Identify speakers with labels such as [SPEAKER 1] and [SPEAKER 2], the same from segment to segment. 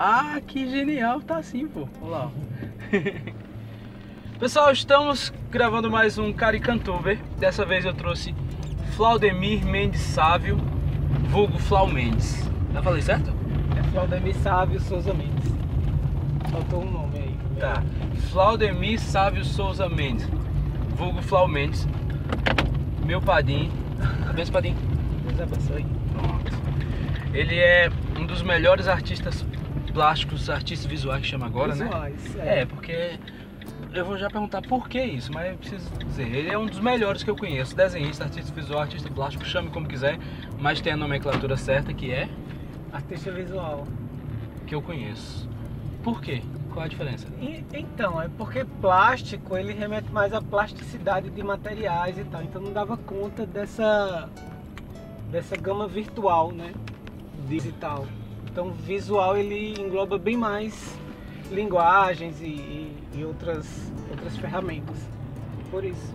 [SPEAKER 1] Ah, que genial, tá assim, pô. Olha lá. Pessoal, estamos gravando mais um Caricantuber. Dessa vez eu trouxe Flaudemir Mendes Sávio, vulgo Flau Mendes. Já falei certo?
[SPEAKER 2] É Flaudemir Sávio Souza Mendes. Faltou um nome aí.
[SPEAKER 1] Tá. Flaudemir Sávio Souza Mendes, vulgo Flau Mendes. Meu padrinho. Abençoe, padrinho.
[SPEAKER 2] Deus abençoe.
[SPEAKER 1] Pronto. Ele é um dos melhores artistas plásticos, artistas visuais que chama agora,
[SPEAKER 2] Visuais,
[SPEAKER 1] né? É, porque eu vou já perguntar por que isso, mas eu preciso dizer, ele é um dos melhores que eu conheço, desenhista, artista visual, artista plástico, chame como quiser, mas tem a nomenclatura certa que é
[SPEAKER 2] Artista visual.
[SPEAKER 1] que eu conheço. Por quê? Qual a diferença?
[SPEAKER 2] Então, é porque plástico, ele remete mais à plasticidade de materiais e tal, então não dava conta dessa gama virtual, né? Digital. Então, visual ele engloba bem mais linguagens e outras ferramentas. Por isso.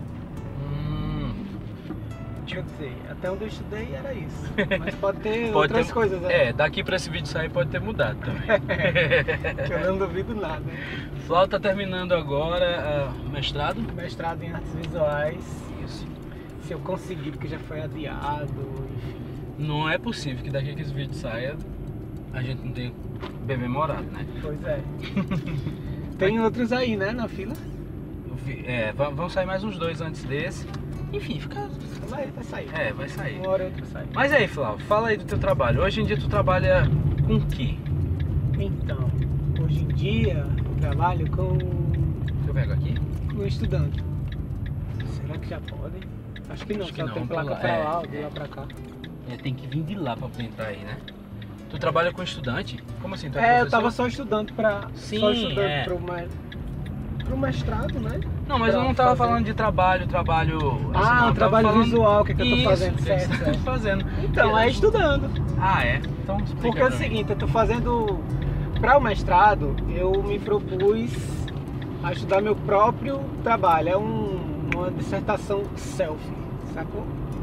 [SPEAKER 2] Quer dizer, até onde eu estudei era isso. Mas pode ter outras coisas.
[SPEAKER 1] Né? É, daqui pra esse vídeo sair pode ter mudado também.
[SPEAKER 2] Que eu não duvido nada.
[SPEAKER 1] Flau tá terminando agora mestrado?
[SPEAKER 2] Mestrado em artes visuais.
[SPEAKER 1] Isso.
[SPEAKER 2] Se eu conseguir, porque já foi adiado, enfim.
[SPEAKER 1] Não é possível que daqui que esse vídeo saia a gente não tenha bem memorado, né?
[SPEAKER 2] Pois é. Tem outros aí, né, na fila?
[SPEAKER 1] É, vão sair mais uns 2 antes desse. Enfim, fica...
[SPEAKER 2] Vai sair.
[SPEAKER 1] É, vai sair.
[SPEAKER 2] Uma hora ou outra sai.
[SPEAKER 1] Mas aí, Flau, fala aí do teu trabalho. Hoje em dia tu trabalha com o quê?
[SPEAKER 2] Então, hoje em dia eu trabalho com...
[SPEAKER 1] Eu pego aqui?
[SPEAKER 2] Com estudante. Será que já pode? Acho que não,
[SPEAKER 1] Acho que
[SPEAKER 2] só
[SPEAKER 1] não,
[SPEAKER 2] tem placa
[SPEAKER 1] lá,
[SPEAKER 2] pra lá, de lá pra cá.
[SPEAKER 1] É, tem que vir de lá pra poder entrar aí, né? Tu trabalha com estudante? Como assim? Tu é
[SPEAKER 2] Eu
[SPEAKER 1] professor?
[SPEAKER 2] tava só estudando pra...
[SPEAKER 1] Sim,
[SPEAKER 2] só estudando
[SPEAKER 1] é.
[SPEAKER 2] pro mestrado, né?
[SPEAKER 1] Não, mas eu não tava falando de trabalho...
[SPEAKER 2] Ah,
[SPEAKER 1] não,
[SPEAKER 2] um trabalho
[SPEAKER 1] falando...
[SPEAKER 2] visual que eu tô fazendo,
[SPEAKER 1] Isso, que você tá
[SPEAKER 2] certo.
[SPEAKER 1] fazendo.
[SPEAKER 2] Então, é estudando.
[SPEAKER 1] Ah, é? Então explica.
[SPEAKER 2] Porque é o
[SPEAKER 1] pra mim.
[SPEAKER 2] seguinte, eu tô fazendo... Para o mestrado, eu me propus a estudar meu próprio trabalho. É uma dissertação self, sacou?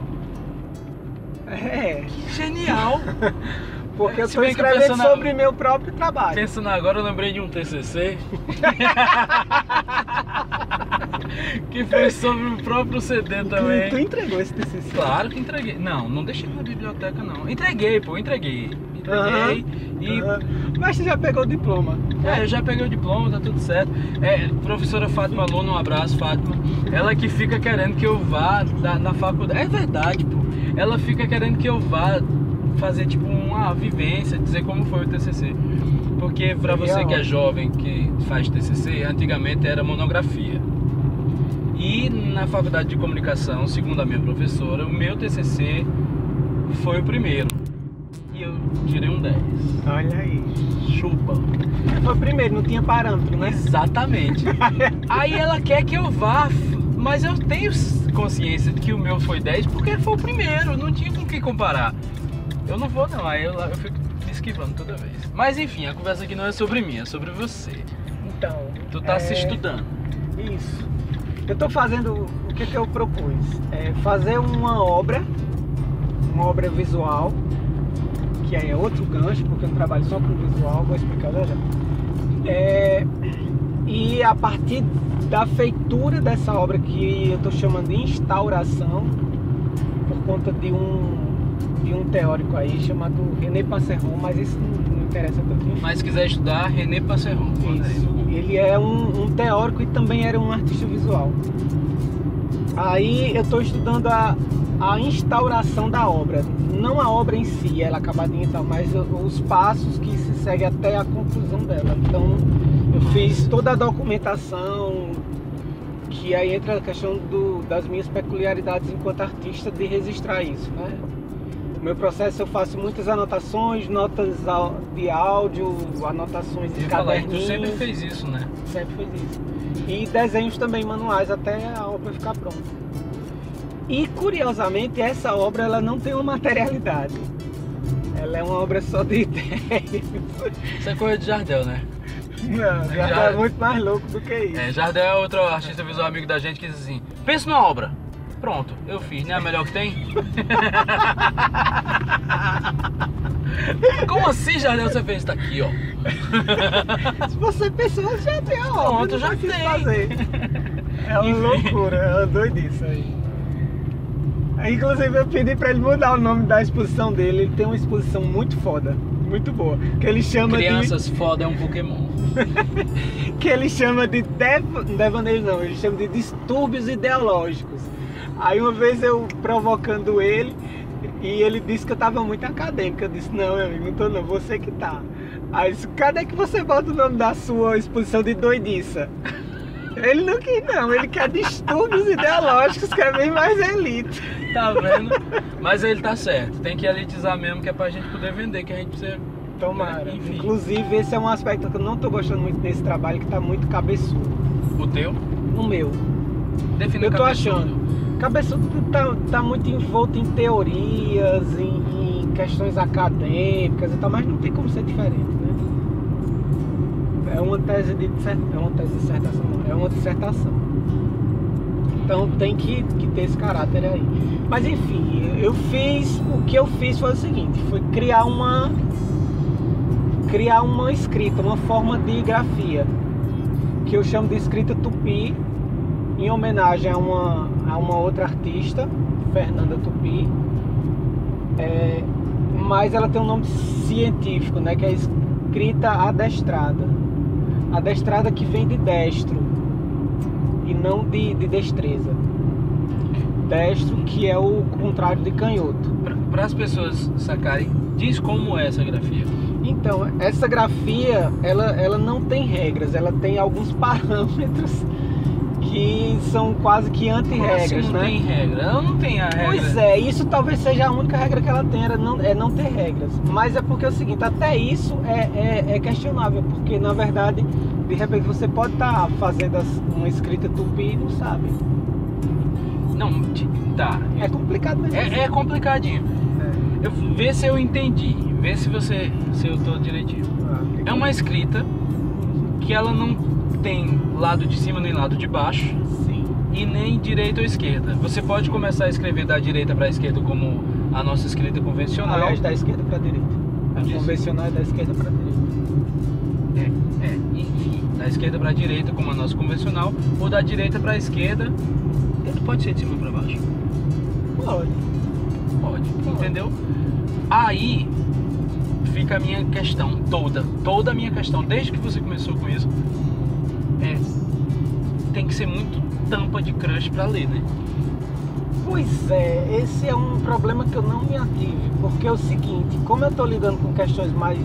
[SPEAKER 2] É.
[SPEAKER 1] Genial!
[SPEAKER 2] Porque eu
[SPEAKER 1] Se
[SPEAKER 2] tô
[SPEAKER 1] bem que
[SPEAKER 2] escrevendo
[SPEAKER 1] pensando
[SPEAKER 2] sobre meu próprio trabalho.
[SPEAKER 1] Pensando agora, eu lembrei de um TCC que foi sobre o próprio CD também.
[SPEAKER 2] Tu entregou esse TCC?
[SPEAKER 1] Claro que entreguei. Não deixei na biblioteca não. Entreguei. Entreguei e...
[SPEAKER 2] Mas você já pegou o diploma?
[SPEAKER 1] É, eu já peguei o diploma, tá tudo certo. É, professora Fátima Luna, um abraço, Fátima. Ela que fica querendo que eu vá na faculdade. É verdade, pô. Ela fica querendo que eu vá fazer tipo uma vivência, dizer como foi o TCC. Porque pra você que é jovem, que faz TCC, antigamente era monografia. E na faculdade de comunicação, segundo a minha professora, o meu TCC foi o primeiro. E eu tirei um 10.
[SPEAKER 2] Olha aí.
[SPEAKER 1] Chupa.
[SPEAKER 2] Foi o primeiro, não tinha parâmetro, né?
[SPEAKER 1] Exatamente. Aí ela quer que eu vá, mas eu tenho consciência de que o meu foi 10 porque foi o primeiro, não tinha com o que comparar. Eu não vou não, aí eu fico me esquivando toda vez. Mas enfim, a conversa aqui não é sobre mim, é sobre você.
[SPEAKER 2] Então...
[SPEAKER 1] Tu tá se estudando.
[SPEAKER 2] Isso. Eu tô fazendo, o que eu propus? É fazer uma obra visual, que aí é outro gancho, porque eu não trabalho só com visual, vou explicar já. E a partir da feitura dessa obra, que eu tô chamando de instauração, por conta de um teórico aí chamado René Passeron, mas isso não interessa tanto.
[SPEAKER 1] Mas se quiser estudar, René Passeron.
[SPEAKER 2] Isso. Ele é um teórico e também era um artista visual. Aí eu estou estudando a instauração da obra, não a obra em si, ela acabadinha e tal, mas os passos que se seguem até a conclusão dela. Então eu fiz toda a documentação, que aí entra a questão das minhas peculiaridades enquanto artista de registrar isso, né? No meu processo eu faço muitas anotações, notas de áudio, anotações de caderninhos.
[SPEAKER 1] Tu sempre fez isso, né?
[SPEAKER 2] Sempre fiz isso. E desenhos também manuais até a obra ficar pronta. E curiosamente essa obra ela não tem uma materialidade. Ela é uma obra só de ideias.
[SPEAKER 1] Isso é coisa de Jardel, né?
[SPEAKER 2] Não, Jardel é muito mais louco do que isso.
[SPEAKER 1] É, Jardel é outro artista visual amigo da gente que diz assim, pensa numa obra. Pronto, eu fiz, né? A melhor que tem? Como assim, Jardel? Você fez? Tá aqui, ó.
[SPEAKER 2] Se você pensou, já tem, ó.
[SPEAKER 1] Pronto, já
[SPEAKER 2] quis
[SPEAKER 1] tem.
[SPEAKER 2] fazer. É uma loucura, é uma doidice aí. Inclusive eu pedi pra ele mudar o nome da exposição dele. Ele tem uma exposição muito foda, muito boa, que ele chama
[SPEAKER 1] Crianças foda é um Pokémon.
[SPEAKER 2] que ele chama de devaneios não, ele chama de distúrbios ideológicos. Aí uma vez eu provocando ele, e ele disse que eu tava muito acadêmico. Eu disse, não, meu amigo, não tô não, você que tá. Aí eu disse, cadê que você bota o nome da sua exposição de doidiça? Ele não quer não, ele quer distúrbios ideológicos, que é bem mais elite.
[SPEAKER 1] Tá vendo? Mas ele tá certo, tem que elitizar mesmo, que é pra gente poder vender, que a gente precisa...
[SPEAKER 2] Tomara.
[SPEAKER 1] Enfim.
[SPEAKER 2] Inclusive esse é um aspecto que eu não tô gostando muito desse trabalho, que tá muito cabeçudo.
[SPEAKER 1] O teu?
[SPEAKER 2] No meu.
[SPEAKER 1] Define
[SPEAKER 2] Eu tô
[SPEAKER 1] cabeçudo.
[SPEAKER 2] achando. Cabeçudo tá muito envolto em teorias, em questões acadêmicas e tal, mas não tem como ser diferente, né? É uma tese de dissertação, não, é uma dissertação. Então tem que ter esse caráter aí. Mas enfim, o que eu fiz foi o seguinte, foi criar uma escrita, uma forma de grafia, que eu chamo de escrita tupi, em homenagem a uma outra artista, Fernanda Tupi, mas ela tem um nome científico, né, que é escrita adestrada. Adestrada que vem de destro e não de destreza. Destro, que é o contrário de canhoto.
[SPEAKER 1] Para as pessoas sacarem, diz como é essa grafia.
[SPEAKER 2] Então, essa grafia, ela não tem regras, ela tem alguns parâmetros que são quase que anti-regras,
[SPEAKER 1] assim não
[SPEAKER 2] né?
[SPEAKER 1] tem regra? Ela não tem a regra.
[SPEAKER 2] Pois é, isso talvez seja a única regra que ela tenha, não ter regras. Mas é porque é o seguinte, até isso é questionável, porque na verdade, de repente você pode estar fazendo uma escrita tupi e não sabe.
[SPEAKER 1] Não, tá.
[SPEAKER 2] É complicado mesmo.
[SPEAKER 1] É complicadinho. Vê se eu entendi, vê se eu tô direitinho. É uma escrita que ela não tem lado de cima nem lado de baixo.
[SPEAKER 2] Sim.
[SPEAKER 1] E nem direita ou esquerda. Você pode começar a escrever da direita para a esquerda como a nossa escrita convencional.
[SPEAKER 2] Aliás, da esquerda para a direita. A
[SPEAKER 1] Isso.
[SPEAKER 2] convencional é da esquerda para a direita.
[SPEAKER 1] Enfim, da esquerda para a direita como a nossa convencional, ou da direita para a esquerda. Tanto pode ser de cima para baixo. Pode, entendeu? Aí fica a minha questão toda a minha questão, desde que você começou com isso, tem que ser muito tampa de crush pra ler, né?
[SPEAKER 2] Pois é, esse é um problema que eu não me ative, porque é o seguinte, como eu estou lidando com questões mais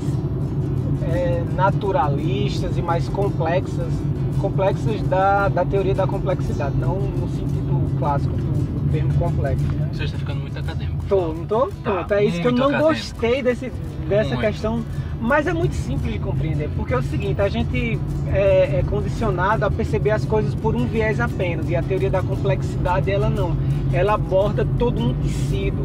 [SPEAKER 2] naturalistas e mais complexas da teoria da complexidade, não no sentido clássico do termo complexo, né?
[SPEAKER 1] Você está ficando muito acadêmico.
[SPEAKER 2] Não tô?
[SPEAKER 1] Tá,
[SPEAKER 2] Pronto, é isso que eu
[SPEAKER 1] muito
[SPEAKER 2] não
[SPEAKER 1] acadêmico.
[SPEAKER 2] gostei dessa
[SPEAKER 1] Muito.
[SPEAKER 2] questão, mas é muito simples de compreender, porque é o seguinte, a gente é condicionado a perceber as coisas por um viés apenas, e a teoria da complexidade, ela não, ela aborda todo um tecido,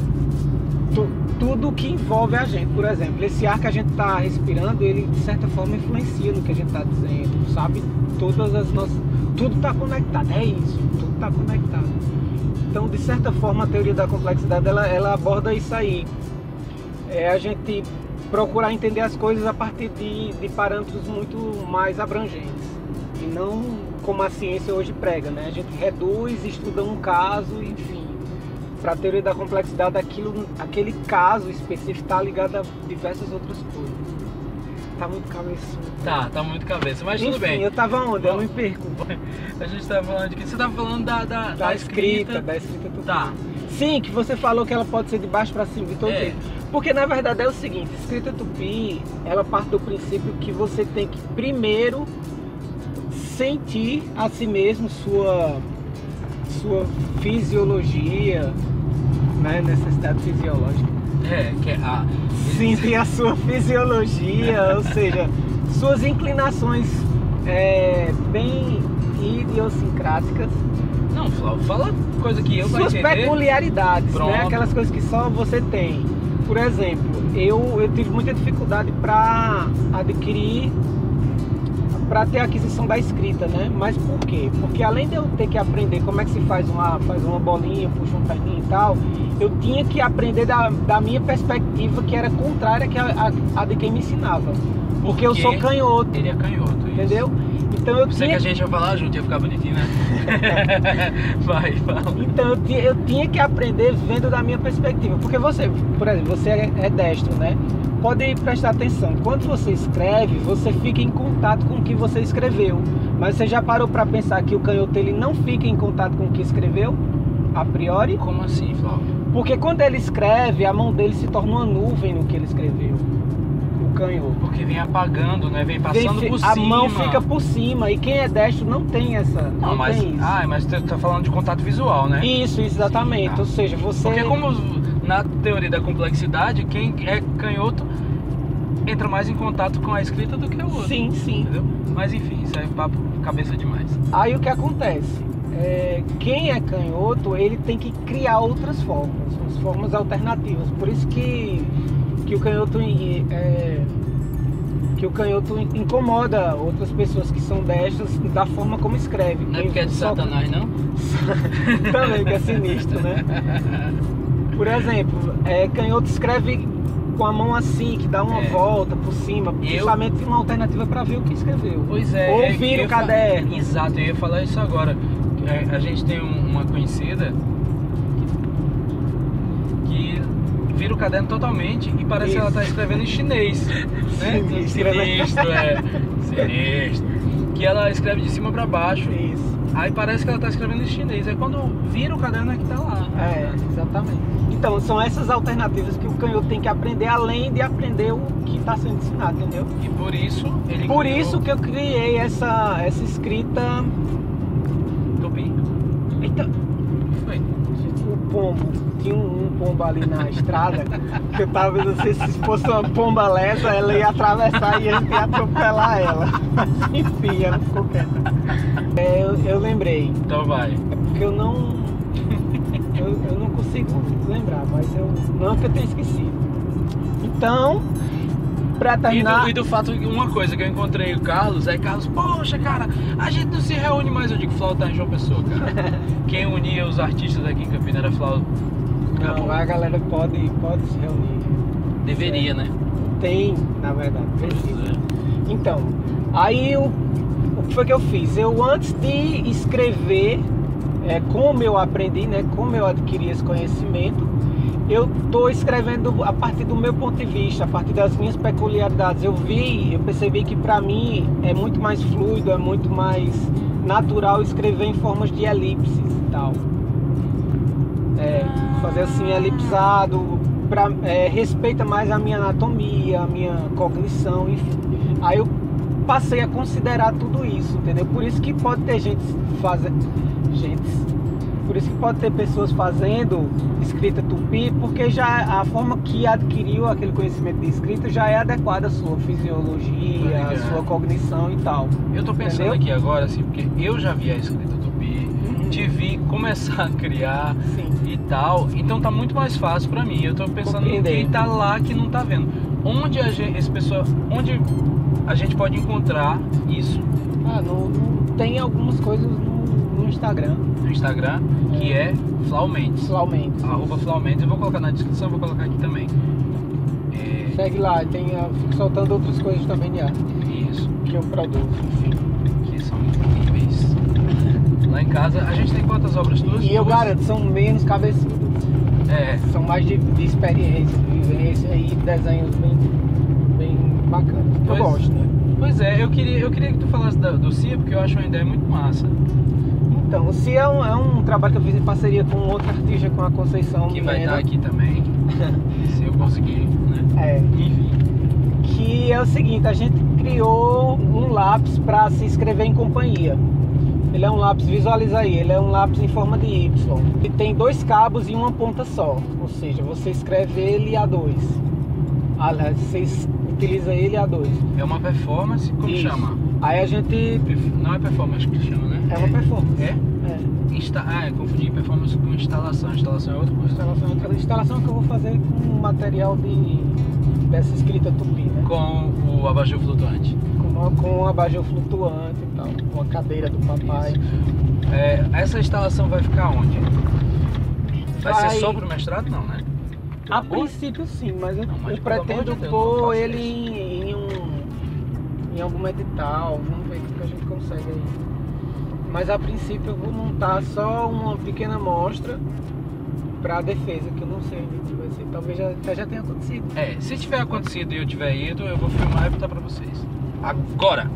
[SPEAKER 2] tudo que envolve a gente. Por exemplo, esse ar que a gente está respirando, ele de certa forma influencia no que a gente está dizendo, sabe? Tudo está conectado, é isso, tudo está conectado. Então, de certa forma, a teoria da complexidade, ela aborda isso aí. É a gente procurar entender as coisas a partir de parâmetros muito mais abrangentes. E não como a ciência hoje prega, né? A gente reduz, estuda um caso, enfim. Para a teoria da complexidade, aquele caso específico está ligado a diversas outras coisas. Tá muito cabeçudo.
[SPEAKER 1] Tá muito cabeça, mas
[SPEAKER 2] Enfim,
[SPEAKER 1] tudo bem.
[SPEAKER 2] eu tava onde? Eu me perco.
[SPEAKER 1] A gente tava falando de que você tava falando
[SPEAKER 2] Da escrita tupi.
[SPEAKER 1] Tá.
[SPEAKER 2] Sim, que você falou que ela pode ser de baixo para cima, de todo jeito. Porque na verdade é o seguinte, escrita tupi, ela parte do princípio que você tem que primeiro sentir a si mesmo sua fisiologia, né, necessidade fisiológica.
[SPEAKER 1] Que é a...
[SPEAKER 2] Sentir a sua fisiologia, ou seja, suas inclinações bem idiosincráticas.
[SPEAKER 1] Não, Flávio, fala coisa que eu vou
[SPEAKER 2] Suas
[SPEAKER 1] entender.
[SPEAKER 2] peculiaridades,
[SPEAKER 1] Pronto.
[SPEAKER 2] né? Aquelas coisas que só você tem. Por exemplo, eu tive muita dificuldade para adquirir para ter a aquisição da escrita, né? Mas por quê? Porque além de eu ter que aprender como é que se faz uma bolinha, puxa um perninho e tal, eu tinha que aprender da minha perspectiva, que era contrária a de quem me ensinava. Porque eu sou canhoto.
[SPEAKER 1] Ele é canhoto, isso.
[SPEAKER 2] Entendeu? Então eu
[SPEAKER 1] tinha... que a gente ia falar junto, ia ficar bonitinho, né? Vai, fala.
[SPEAKER 2] Então eu tinha que aprender vendo da minha perspectiva. Porque você, por exemplo, você é destro, né? Pode prestar atenção. Quando você escreve, você fica em contato com o que você escreveu. Mas você já parou para pensar que o canhoto ele não fica em contato com o que escreveu? A priori?
[SPEAKER 1] Como assim, Flávio?
[SPEAKER 2] Porque quando ele escreve, a mão dele se torna uma nuvem no que ele escreveu. Canhoto.
[SPEAKER 1] Porque vem apagando, né? Vem passando por cima.
[SPEAKER 2] A mão fica por cima e quem é destro não tem essa.
[SPEAKER 1] Não, mas, tem isso. Mas você tá falando de contato visual, né?
[SPEAKER 2] Isso, exatamente.
[SPEAKER 1] Sim, tá.
[SPEAKER 2] Ou seja, você.
[SPEAKER 1] Porque como na teoria da complexidade, quem é canhoto entra mais em contato com a escrita do que o outro.
[SPEAKER 2] Sim, sim.
[SPEAKER 1] Entendeu? Mas enfim, isso é papo cabeça demais.
[SPEAKER 2] Aí o que acontece? Quem é canhoto, ele tem que criar outras formas, as formas alternativas. Por isso que o canhoto incomoda outras pessoas que são destras da forma como escreve.
[SPEAKER 1] Não é porque é de Satanás, não?
[SPEAKER 2] Também, que é sinistro, né? Por exemplo, canhoto escreve com a mão assim, que dá uma volta por cima, justamente uma alternativa para ver o que escreveu.
[SPEAKER 1] Pois é.
[SPEAKER 2] Ou vira o caderno.
[SPEAKER 1] Exato, eu ia falar isso agora. A gente tem uma conhecida que vira o caderno totalmente e parece que ela tá escrevendo em chinês, né? Sinistro, sinistro. Que ela escreve de cima para baixo.
[SPEAKER 2] Isso.
[SPEAKER 1] Aí parece que ela tá escrevendo em chinês. Aí quando vira o caderno é que tá lá.
[SPEAKER 2] Exatamente. Então, são essas alternativas que o canhoto tem que aprender, além de aprender o que está sendo ensinado, entendeu?
[SPEAKER 1] E por isso ele
[SPEAKER 2] Por isso que eu criei essa escrita...
[SPEAKER 1] Tupi.
[SPEAKER 2] Eita.
[SPEAKER 1] Foi.
[SPEAKER 2] O pombo. Tinha um pombo ali na estrada, que eu tava vendo se fosse uma pomba lesa, ela ia atravessar e a gente ia atropelar ela. Enfim, ela ficou quieta. Eu lembrei.
[SPEAKER 1] Então vai.
[SPEAKER 2] É porque eu não consigo lembrar, mas não é que eu tenha esquecido. Então, pra terminar...
[SPEAKER 1] E do fato, uma coisa que eu encontrei o Carlos, Carlos, poxa, cara, a gente não se reúne mais. Eu digo, Flávio tá em João Pessoa, cara. Quem unia os artistas aqui em Campina era Flávio.
[SPEAKER 2] Não, a galera pode se reunir.
[SPEAKER 1] Deveria, né?
[SPEAKER 2] Tem, na verdade, precisa. Então, aí o que foi que eu fiz? Eu, antes de escrever, como eu aprendi, né, como eu adquiri esse conhecimento, eu estou escrevendo a partir do meu ponto de vista, a partir das minhas peculiaridades. Eu percebi que para mim é muito mais fluido, é muito mais natural escrever em formas de elipses e tal. Fazer assim, elipsado, respeita mais a minha anatomia, a minha cognição, enfim. Aí eu passei a considerar tudo isso, entendeu? Por isso que pode ter por isso que pode ter pessoas fazendo escrita tupi, porque já a forma que adquiriu aquele conhecimento de escrita já é adequada à sua fisiologia, à sua cognição e tal.
[SPEAKER 1] Eu tô pensando aqui agora, assim, porque eu já vi a escrita tupi, te vi começar a criar e tal, então tá muito mais fácil pra mim. Eu tô pensando em quem tá lá que não tá vendo. Onde a gente pode encontrar isso?
[SPEAKER 2] Tem algumas coisas no Instagram.
[SPEAKER 1] No Instagram, que é Flaumendes.
[SPEAKER 2] Flaumendes.
[SPEAKER 1] @Flaumendes. Eu vou colocar na descrição, vou colocar aqui também.
[SPEAKER 2] Segue lá, fico soltando outras coisas também de arte.
[SPEAKER 1] Isso.
[SPEAKER 2] Que eu produzo, enfim.
[SPEAKER 1] Que são incríveis. Lá em casa, a gente tem quantas obras tuas?
[SPEAKER 2] E eu garanto, são menos cabeçudas. São mais de experiência, de vivência e desenhos bem bacanas. Eu gosto, né?
[SPEAKER 1] Pois é, eu queria que tu falasse do CIA, porque eu acho uma ideia muito massa.
[SPEAKER 2] Então, o CIA é um trabalho que eu fiz em parceria com outra artista, com a Conceição.
[SPEAKER 1] Que vai estar aqui também, se eu conseguir, né? Enfim.
[SPEAKER 2] Que é o seguinte, a gente criou um lápis para se escrever em companhia. Ele é um lápis, visualiza aí, ele é um lápis em forma de Y. Ele tem 2 cabos e uma ponta só, ou seja, você escreve ele A2. Você utiliza ele A2.
[SPEAKER 1] É uma performance, como chama?
[SPEAKER 2] Aí a gente...
[SPEAKER 1] Não é performance que chama, né?
[SPEAKER 2] É uma performance.
[SPEAKER 1] Eu confundi performance com instalação. Instalação é outra coisa.
[SPEAKER 2] Instalação que eu vou fazer com o material dessa escrita tupi, né?
[SPEAKER 1] Com o abajur flutuante.
[SPEAKER 2] Com Com um abajur flutuante e tal, com a cadeira do papai.
[SPEAKER 1] Essa instalação vai ficar onde? Vai ser
[SPEAKER 2] Vai-
[SPEAKER 1] só pro mestrado? Não, né?
[SPEAKER 2] A princípio sim, mas eu
[SPEAKER 1] Mas, pelo amor
[SPEAKER 2] pretendo
[SPEAKER 1] de Deus, não
[SPEAKER 2] pôr
[SPEAKER 1] faça
[SPEAKER 2] ele em algum edital, vamos ver o que a gente consegue aí. Mas a princípio eu vou montar só uma pequena amostra para defesa, que eu não sei ainda o que vai ser. Talvez já tenha acontecido.
[SPEAKER 1] Se tiver acontecido e eu tiver ido, eu vou filmar e botar pra vocês. Agora!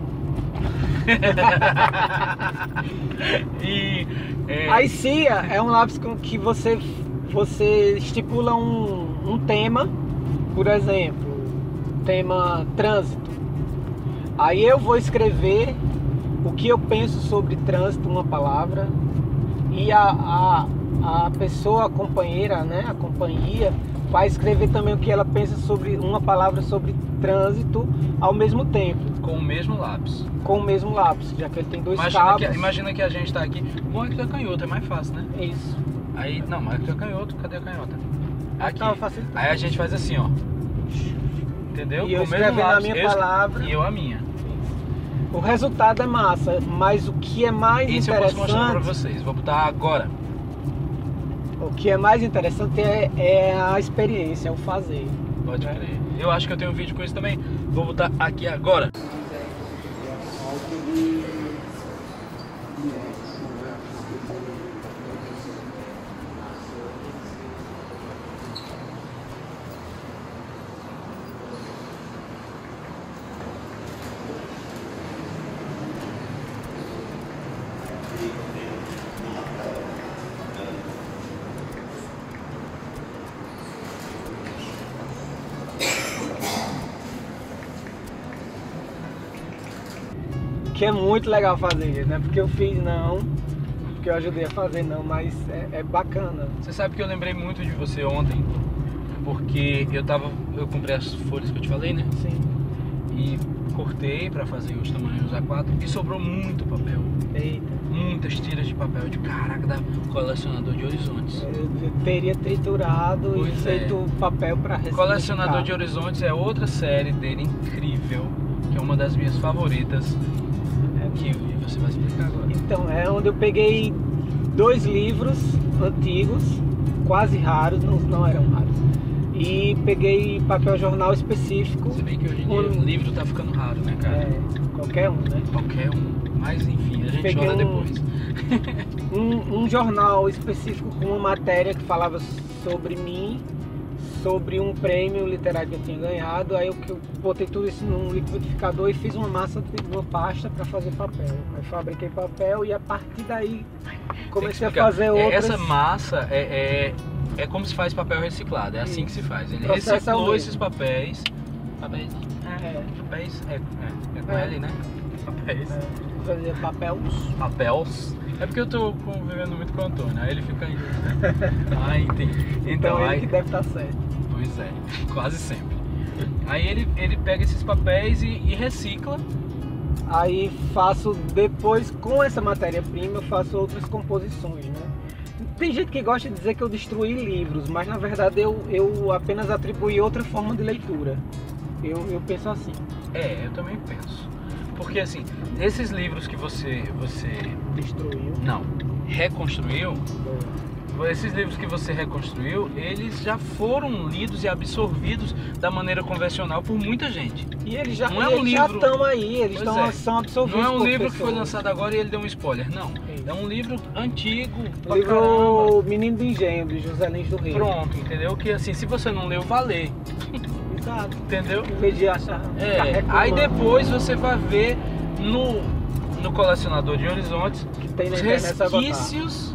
[SPEAKER 2] A ICIA é um lápis com que você estipula um tema, por exemplo, tema trânsito. Aí eu vou escrever o que eu penso sobre trânsito, uma palavra, e a pessoa, a companheira, né, a companhia, vai escrever também o que ela pensa sobre uma palavra sobre trânsito ao mesmo tempo.
[SPEAKER 1] Com o mesmo lápis.
[SPEAKER 2] Com o mesmo lápis, já que ele tem dois cabos.
[SPEAKER 1] Imagina que a gente tá aqui. Bom, é que tu é canhoto, é mais fácil, né?
[SPEAKER 2] Isso.
[SPEAKER 1] Aí, não, mas tu é canhoto, cadê a canhota? Aqui.
[SPEAKER 2] Tá, facilitando.
[SPEAKER 1] Aí a gente faz assim, ó. Entendeu?
[SPEAKER 2] E eu
[SPEAKER 1] Com o mesmo
[SPEAKER 2] escrevendo a
[SPEAKER 1] lápis,
[SPEAKER 2] minha palavra.
[SPEAKER 1] E eu a minha.
[SPEAKER 2] O resultado é massa, mas o que é mais
[SPEAKER 1] Isso eu posso mostrar pra
[SPEAKER 2] interessante,
[SPEAKER 1] vocês. Vou botar agora.
[SPEAKER 2] o que é mais interessante é a experiência, é o fazer.
[SPEAKER 1] Pode crer. Eu acho que eu tenho um vídeo com isso também. Vou botar aqui agora.
[SPEAKER 2] Que é muito legal fazer, né? Porque eu fiz não, porque eu ajudei a fazer não, mas é bacana.
[SPEAKER 1] Você sabe que eu lembrei muito de você ontem, porque eu comprei as folhas que eu te falei, né?
[SPEAKER 2] Sim.
[SPEAKER 1] E cortei pra fazer os tamanhos A4 e sobrou muito papel.
[SPEAKER 2] Eita.
[SPEAKER 1] Muitas tiras de papel de caraca da colecionador de horizontes.
[SPEAKER 2] Eu teria triturado e
[SPEAKER 1] Pois é.
[SPEAKER 2] feito papel para ressignificar.
[SPEAKER 1] Colecionador de Horizontes é outra série dele incrível, que é uma das minhas favoritas, que você vai explicar agora.
[SPEAKER 2] Então, é onde eu peguei 2 livros antigos, quase raros, não eram raros. E peguei papel jornal específico.
[SPEAKER 1] Se bem que hoje em dia o livro tá ficando raro, né, cara?
[SPEAKER 2] Qualquer um, né?
[SPEAKER 1] Qualquer um. Mas enfim, a gente
[SPEAKER 2] Peguei
[SPEAKER 1] chora depois.
[SPEAKER 2] Um jornal específico com uma matéria que falava sobre mim, sobre um prêmio literário que eu tinha ganhado. Aí eu botei tudo isso num liquidificador e fiz uma massa de uma pasta para fazer papel. Aí fabriquei papel e a partir daí comecei a fazer outras.
[SPEAKER 1] Essa massa é como se faz papel reciclado, é assim que se faz. Ele
[SPEAKER 2] Processo é o
[SPEAKER 1] reciclou
[SPEAKER 2] mesmo.
[SPEAKER 1] esses papéis. Papéis? Papéis? É com L, né? Papéis.
[SPEAKER 2] Fazer
[SPEAKER 1] Papéis. É porque eu tô convivendo muito com o Antônio, aí ele fica aí. Entendi.
[SPEAKER 2] Então ele
[SPEAKER 1] aí,
[SPEAKER 2] que deve estar certo.
[SPEAKER 1] Pois é, quase sempre. Aí ele pega esses papéis e recicla.
[SPEAKER 2] Aí faço depois, com essa matéria-prima, eu faço outras composições, né? Tem gente que gosta de dizer que eu destruí livros, mas na verdade eu apenas atribuí outra forma de leitura. Eu penso assim.
[SPEAKER 1] Eu também penso. Porque assim, esses livros que você
[SPEAKER 2] Destruiu.
[SPEAKER 1] não, reconstruiu, esses livros que você reconstruiu, eles já foram lidos e absorvidos da maneira convencional por muita gente.
[SPEAKER 2] E eles já
[SPEAKER 1] Não é um livro-
[SPEAKER 2] estão aí, eles
[SPEAKER 1] Pois
[SPEAKER 2] são absorvidos.
[SPEAKER 1] Não é um
[SPEAKER 2] por
[SPEAKER 1] livro que foi
[SPEAKER 2] pessoas.
[SPEAKER 1] lançado agora e ele deu um spoiler, não.
[SPEAKER 2] Isso.
[SPEAKER 1] É um livro antigo,
[SPEAKER 2] O
[SPEAKER 1] pra
[SPEAKER 2] livro
[SPEAKER 1] caramba.
[SPEAKER 2] Menino do Engenho, de José Lins do Rei.
[SPEAKER 1] Pronto, entendeu? Que assim, se você não leu, vá ler,
[SPEAKER 2] Exato.
[SPEAKER 1] entendeu?
[SPEAKER 2] Em vez de achar. ficar reclamando.
[SPEAKER 1] Aí depois você vai ver no colecionador de horizontes
[SPEAKER 2] Que tem na
[SPEAKER 1] os
[SPEAKER 2] internet, vai botar.
[SPEAKER 1] resquícios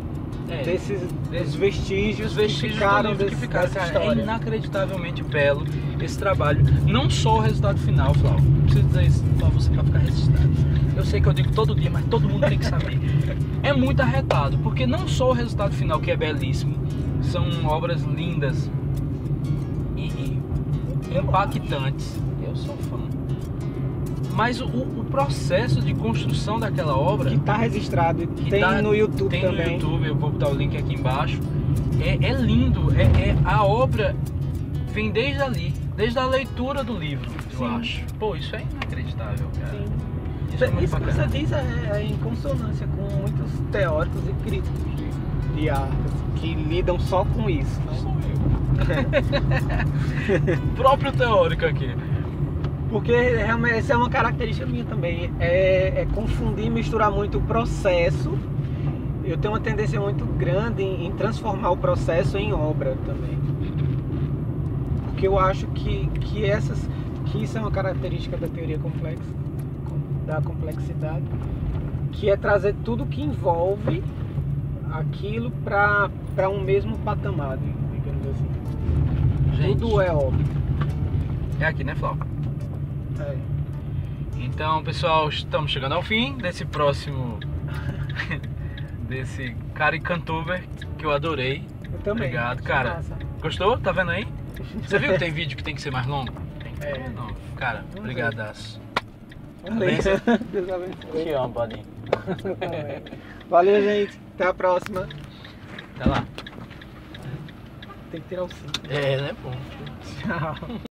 [SPEAKER 2] Dos vestígios,
[SPEAKER 1] os vestígios
[SPEAKER 2] que ficaram,
[SPEAKER 1] do livro que ficaram.
[SPEAKER 2] dessa
[SPEAKER 1] Cara, é
[SPEAKER 2] história.
[SPEAKER 1] inacreditavelmente belo esse trabalho. Não só o resultado final, Flau. Não preciso dizer isso pra você pra ficar registrado. Eu sei que eu digo todo dia, mas todo mundo tem que saber. É muito arretado, porque não só o resultado final, que é belíssimo, são obras lindas e impactantes. Eu sou fã. Mas o processo de construção daquela obra,
[SPEAKER 2] Que tá registrado,
[SPEAKER 1] que
[SPEAKER 2] tem
[SPEAKER 1] tá-
[SPEAKER 2] no YouTube
[SPEAKER 1] tem
[SPEAKER 2] também.
[SPEAKER 1] no YouTube, eu vou botar o link aqui embaixo. É lindo, a obra vem desde ali. Desde a leitura do livro, eu
[SPEAKER 2] Sim.
[SPEAKER 1] acho. Pô, isso é inacreditável, cara.
[SPEAKER 2] Sim.
[SPEAKER 1] Isso é muito
[SPEAKER 2] Isso que
[SPEAKER 1] bacana.
[SPEAKER 2] você diz é em consonância com muitos teóricos e críticos de arte, assim, que lidam só com isso. Né?
[SPEAKER 1] Sou eu. Próprio teórico aqui.
[SPEAKER 2] Porque realmente essa é uma característica minha também, é confundir, misturar muito o processo. Eu tenho uma tendência muito grande em transformar o processo em obra também. Porque eu acho que isso é uma característica da teoria complexa, da complexidade, que é trazer tudo que envolve aquilo para um mesmo patamar, digamos assim.
[SPEAKER 1] Gente,
[SPEAKER 2] Tudo é obra.
[SPEAKER 1] é aqui, né, Flau?
[SPEAKER 2] É.
[SPEAKER 1] Então, pessoal, estamos chegando ao fim desse próximo... desse caricantuber que eu adorei.
[SPEAKER 2] Eu também.
[SPEAKER 1] Obrigado,
[SPEAKER 2] Achei
[SPEAKER 1] cara.
[SPEAKER 2] massa.
[SPEAKER 1] Gostou? Tá vendo aí? Você viu que tem vídeo que tem que ser mais longo? Tem que ser
[SPEAKER 2] É.
[SPEAKER 1] mais longo. Cara, brigadaço.
[SPEAKER 2] Valeu.
[SPEAKER 1] Benção.
[SPEAKER 2] Deus abençoe.
[SPEAKER 1] Te amo, Badinho.
[SPEAKER 2] Valeu, gente. Até a próxima.
[SPEAKER 1] Até lá.
[SPEAKER 2] Tem que tirar o cinto.
[SPEAKER 1] É, né, pô?
[SPEAKER 2] Tchau.